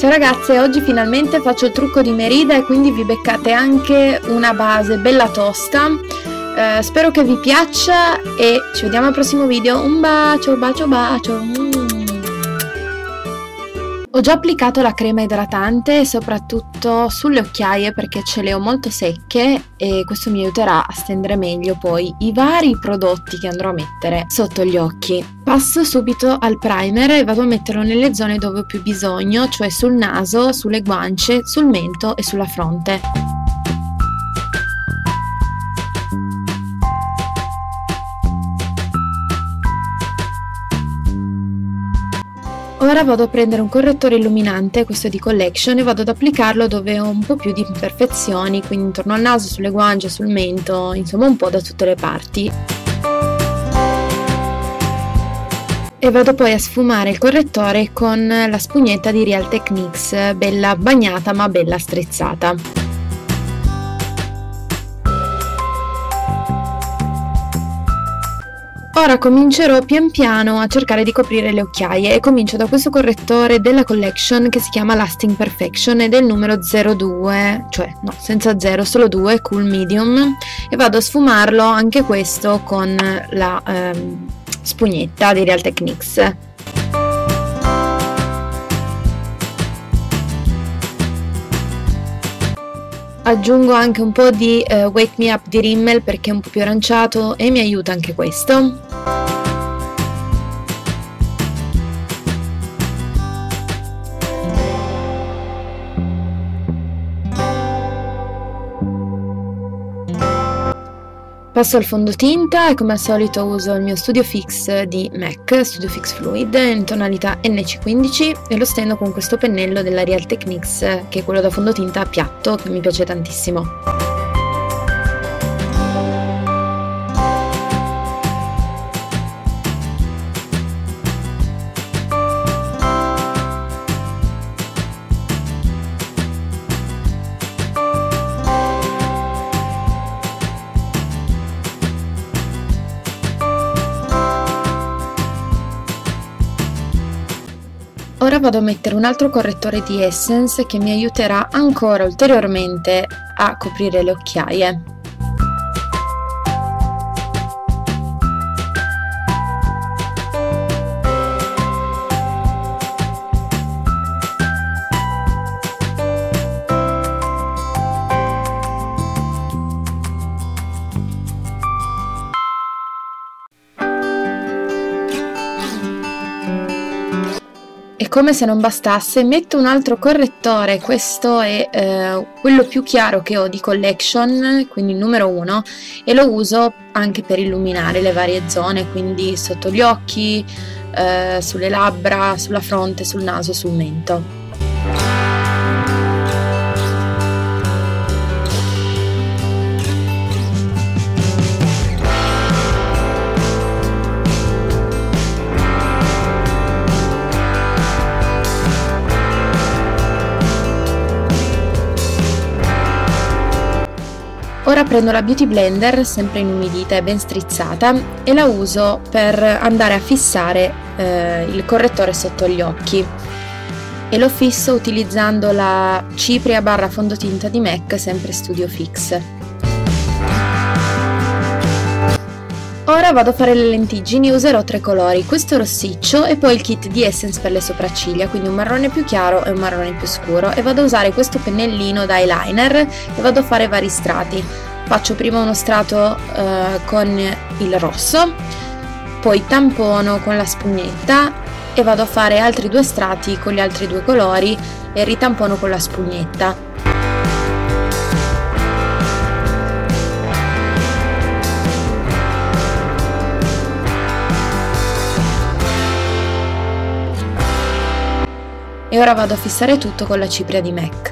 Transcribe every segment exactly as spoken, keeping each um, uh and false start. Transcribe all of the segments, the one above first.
Ciao ragazze, oggi finalmente faccio il trucco di Merida e quindi vi beccate anche una base bella tosta. Eh, spero che vi piaccia e ci vediamo al prossimo video. Un bacio, bacio, bacio. Mm. Ho già applicato la crema idratante soprattutto sulle occhiaie perché ce le ho molto secche e questo mi aiuterà a stendere meglio poi i vari prodotti che andrò a mettere sotto gli occhi. Passo subito al primer e vado a metterlo nelle zone dove ho più bisogno, cioè sul naso, sulle guance, sul mento e sulla fronte. Ora vado a prendere un correttore illuminante, questo è di Collection, e vado ad applicarlo dove ho un po' più di imperfezioni, quindi intorno al naso, sulle guance, sul mento, insomma un po' da tutte le parti. E vado poi a sfumare il correttore con la spugnetta di Real Techniques, bella bagnata ma bella strizzata. Ora comincerò pian piano a cercare di coprire le occhiaie e comincio da questo correttore della Collection che si chiama Lasting Perfection ed è il numero zero due, cioè no, senza zero, solo due, Cool Medium, e vado a sfumarlo anche questo con la ehm, spugnetta di Real Techniques. Aggiungo anche un po' di uh, Wake Me Up di Rimmel perché è un po' più aranciato e mi aiuta anche questo. Passo al fondotinta e come al solito uso il mio Studio Fix di MAC, Studio Fix Fluid, in tonalità N C quindici e lo stendo con questo pennello della Real Techniques che è quello da fondotinta a piatto che mi piace tantissimo. Ora vado a mettere un altro correttore di Essence che mi aiuterà ancora ulteriormente a coprire le occhiaie. E come se non bastasse metto un altro correttore, questo è eh, quello più chiaro che ho di Collection, quindi il numero uno, e lo uso anche per illuminare le varie zone, quindi sotto gli occhi, eh, sulle labbra, sulla fronte, sul naso, sul mento. Ora prendo la Beauty Blender, sempre inumidita e ben strizzata, e la uso per andare a fissare eh, il correttore sotto gli occhi. E lo fisso utilizzando la cipria barra fondotinta di MAC, sempre Studio Fix. Ora vado a fare le lentiggini, userò tre colori, questo rossiccio e poi il kit di Essence per le sopracciglia, quindi un marrone più chiaro e un marrone più scuro, e vado a usare questo pennellino da eyeliner e vado a fare vari strati. Faccio prima uno strato eh, con il rosso, poi tampono con la spugnetta e vado a fare altri due strati con gli altri due colori e ritampono con la spugnetta. E ora vado a fissare tutto con la cipria di MAC.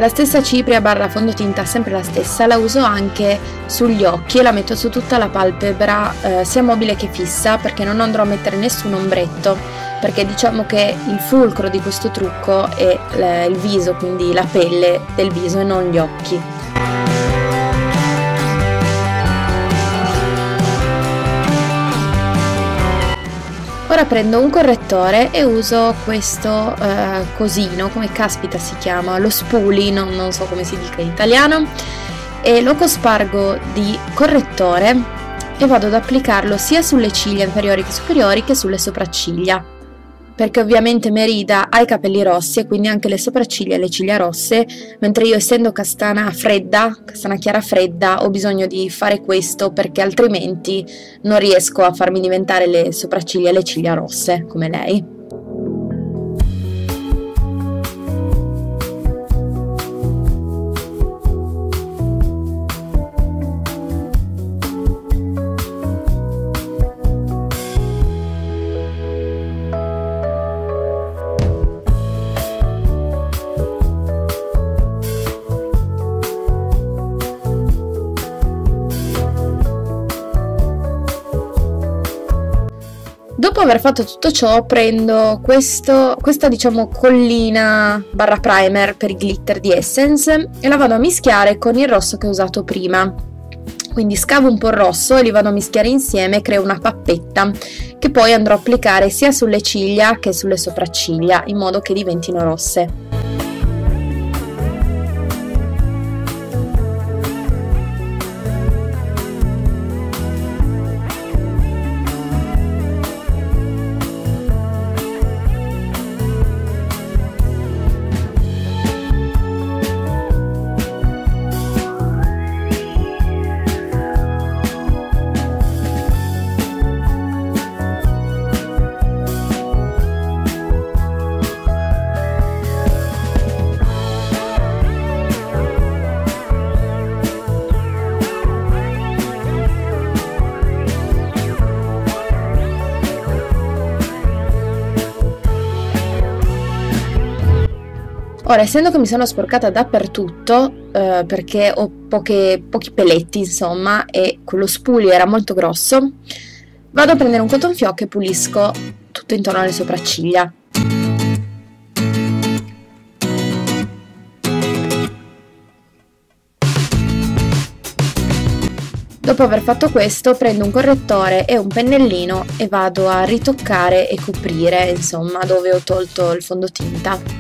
La stessa cipria barra fondotinta, sempre la stessa, la uso anche sugli occhi e la metto su tutta la palpebra, eh, sia mobile che fissa, perché non andrò a mettere nessun ombretto, perché diciamo che il fulcro di questo trucco è il viso, quindi la pelle del viso e non gli occhi. Ora prendo un correttore e uso questo eh, cosino, come caspita si chiama, lo spoolie, non, non so come si dica in italiano, e lo cospargo di correttore e vado ad applicarlo sia sulle ciglia inferiori che superiori che sulle sopracciglia, perché ovviamente Merida ha i capelli rossi e quindi anche le sopracciglia e le ciglia rosse, mentre io, essendo castana fredda, castana chiara fredda, ho bisogno di fare questo perché altrimenti non riesco a farmi diventare le sopracciglia e le ciglia rosse come lei. Dopo aver fatto tutto ciò prendo questo, questa diciamo collina barra primer per i glitter di Essence e la vado a mischiare con il rosso che ho usato prima. Quindi scavo un po' il rosso e li vado a mischiare insieme e creo una pappetta che poi andrò a applicare sia sulle ciglia che sulle sopracciglia in modo che diventino rosse. Ora, essendo che mi sono sporcata dappertutto, eh, perché ho poche, pochi peletti, insomma, e quello spoolie era molto grosso, vado a prendere un cotton fioc e pulisco tutto intorno alle sopracciglia. Dopo aver fatto questo, prendo un correttore e un pennellino e vado a ritoccare e coprire, insomma, dove ho tolto il fondotinta.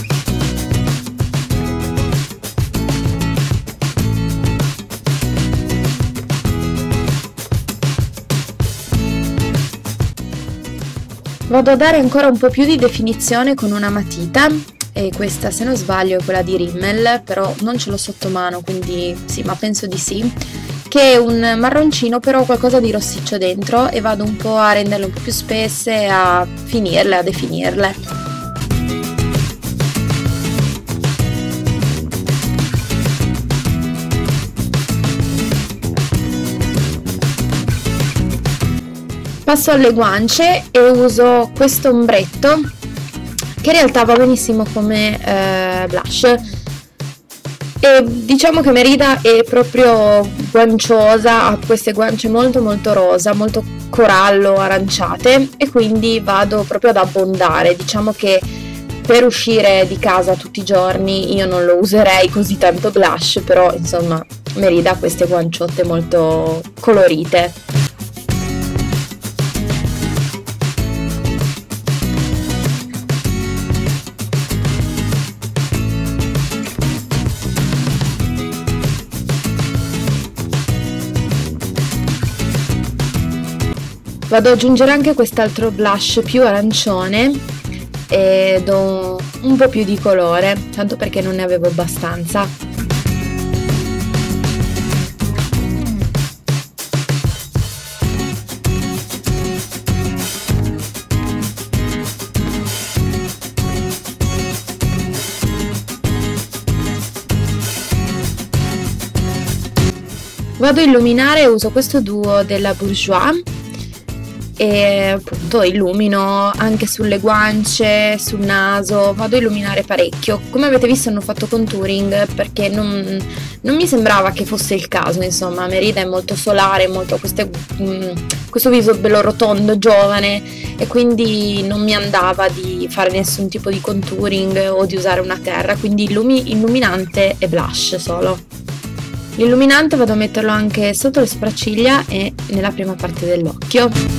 Vado a dare ancora un po' più di definizione con una matita, e questa, se non sbaglio, è quella di Rimmel, però non ce l'ho sotto mano, quindi sì, ma penso di sì, che è un marroncino però qualcosa di rossiccio dentro, e vado un po' a renderle un po' più spesse e a finirle, a definirle. Passo alle guance e uso questo ombretto che in realtà va benissimo come eh, blush, e diciamo che Merida è proprio guanciosa, ha queste guance molto molto rosa, molto corallo aranciate, e quindi vado proprio ad abbondare. Diciamo che per uscire di casa tutti i giorni io non lo userei così tanto blush, però insomma Merida ha queste guanciotte molto colorite. Vado ad aggiungere anche quest'altro blush più arancione e do un po' più di colore, tanto perché non ne avevo abbastanza. Vado a illuminare e uso questo duo della Bourjois e appunto illumino anche sulle guance, sul naso, vado a illuminare parecchio. Come avete visto non ho fatto contouring perché non, non mi sembrava che fosse il caso, insomma. Merida è molto solare, molto queste, mh, questo viso bello rotondo, giovane, e quindi non mi andava di fare nessun tipo di contouring o di usare una terra, quindi illumi, illuminante e blush solo. L'illuminante vado a metterlo anche sotto le sopracciglia e nella prima parte dell'occhio.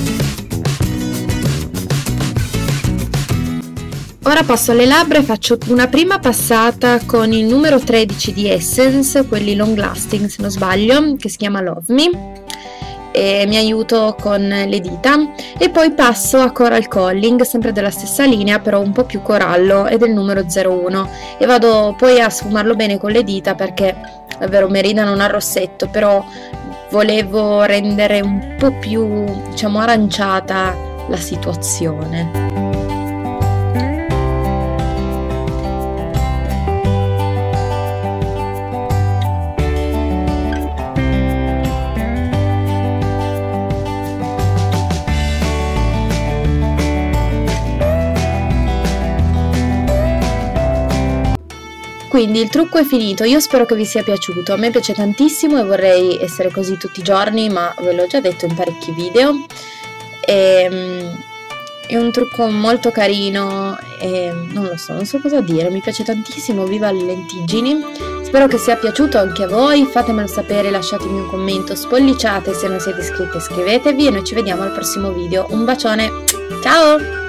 Ora passo alle labbra e faccio una prima passata con il numero tredici di Essence, quelli long lasting se non sbaglio, che si chiama Love Me, e mi aiuto con le dita, e poi passo a Coral Calling, sempre della stessa linea però un po' più corallo, e del numero zero uno, e vado poi a sfumarlo bene con le dita perché davvero Merida non ha rossetto, però volevo rendere un po' più, diciamo, aranciata la situazione. Quindi il trucco è finito, io spero che vi sia piaciuto, a me piace tantissimo e vorrei essere così tutti i giorni, ma ve l'ho già detto in parecchi video. E, è un trucco molto carino e non lo so, non so cosa dire, mi piace tantissimo, viva le lentiggini. Spero che sia piaciuto anche a voi, fatemelo sapere, lasciatemi un commento, spolliciate, se non siete iscritti iscrivetevi e noi ci vediamo al prossimo video. Un bacione, ciao!